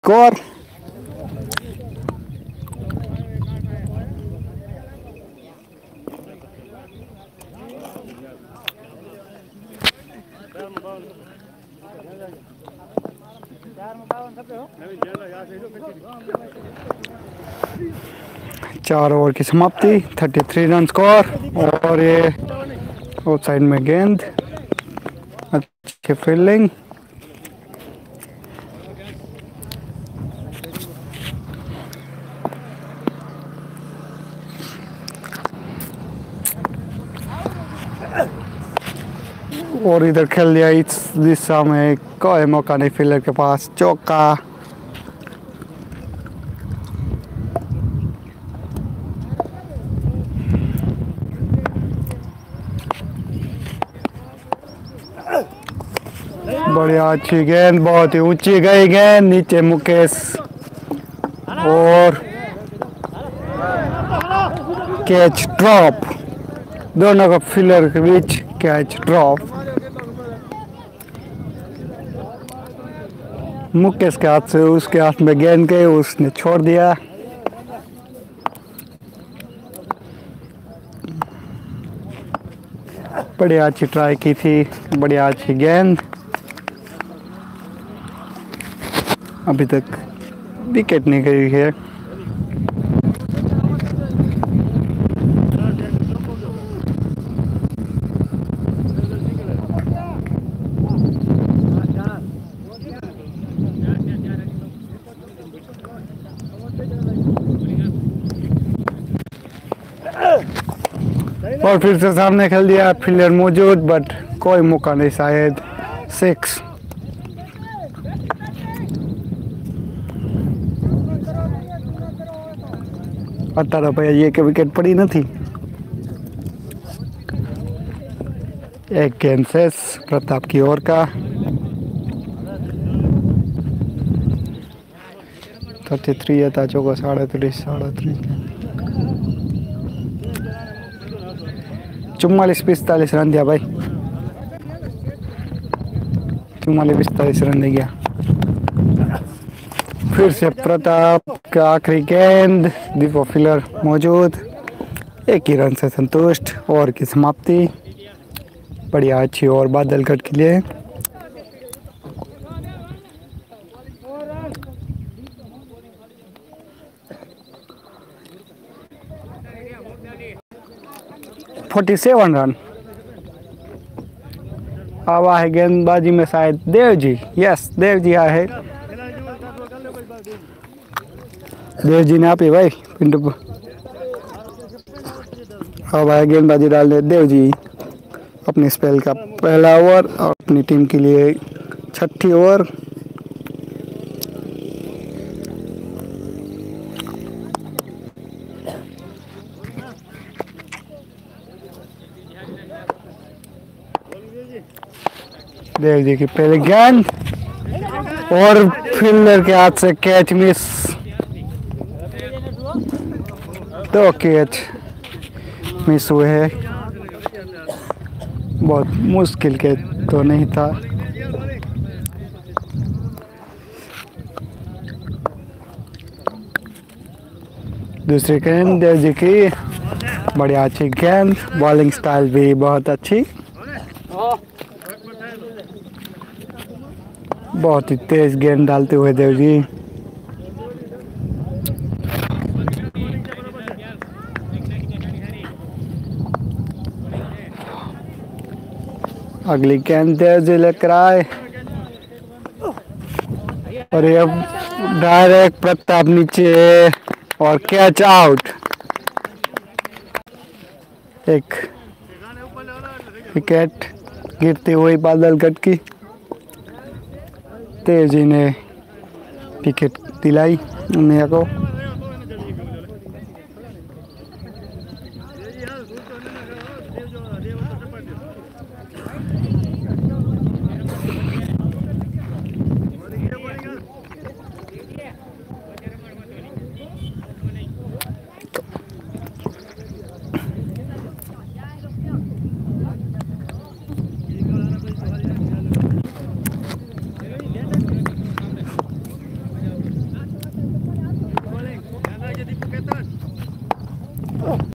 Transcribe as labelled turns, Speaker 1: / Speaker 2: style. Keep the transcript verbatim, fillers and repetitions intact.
Speaker 1: Score. चार over की समाप्ति, तैंतीस रन स्कोर। और ये आउट साइड में गेंद, अच्छी फील्डिंग। और इधर खेल दिया इस दिशा में, कोई मौका नहीं फील्डर के पास, चौका। बढ़िया, अच्छी गेंद, बहुत ही ऊंची गई गेंद, नीचे मुकेश और कैच ड्रॉप। दोनों का फील्डर के बीच कैच ड्रॉप। मुकेश के हाथ से उसके हाथ में गेंद गई, उसने छोड़ दिया। बढ़िया, अच्छी ट्राई की थी, बढ़िया अच्छी गेंद। अभी तक विकेट नहीं गई है। और फिर से सामने खेल दिया, फील्डर मौजूद, बट कोई मौका नहीं, शायद सिक्स। अठारह पे ये के विकेट पड़ी न थी। एक गेंद से प्रताप की ओर का। तैंतीस था, चौका साढ़े साढ़े चुम्मालीस पिस्तालीस रन दिया भाई, चुम्मालीस पिस्तालीस रन दे गया। फिर से प्रताप का आखिरी गेंद, दीपो फील्डर मौजूद, एक ही रन से संतुष्ट। ओवर की समाप्ति, बढ़िया अच्छी ओवर बादलगढ़ के लिए। सैंतालीस रन। अब है गेंदबाजी में शायद देव जी, यस देव जी आए, देव जी ने आप ही भाई पिंटू। अब आए गेंदबाजी डाल दे देव जी, अपनी स्पेल का पहला ओवर और अपनी टीम के लिए छठी ओवर। देव जी की पहली गेंद और फील्डर के हाथ से कैच मिस। दो कैच मिस हुए हैं, बहुत मुश्किल के तो नहीं था। दूसरी गेंद देव जी की, बढ़िया अच्छी गेंद, बॉलिंग स्टाइल भी बहुत अच्छी, बहुत ही तेज गेंद डालते हुए देव जी। अगली गेंद देव जी लेकर आए और ये डायरेक्ट प्रताप नीचे और कैच आउट। एक विकेट गिरती हुई बादलगढ़ की, देव जी ने विकेट दिलाई उमिया को।